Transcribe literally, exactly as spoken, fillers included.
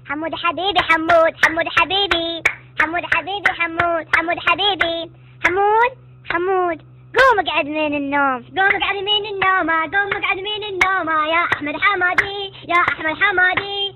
حمود حبيبي حمود حمود حبيبي حمود حبيبي حمود حمود حبيبي حمود حمود قوم اقعد من النوم قوم اقعد من النوم قوم اقعد من النوم يا احمد حمادي يا احمد حمادي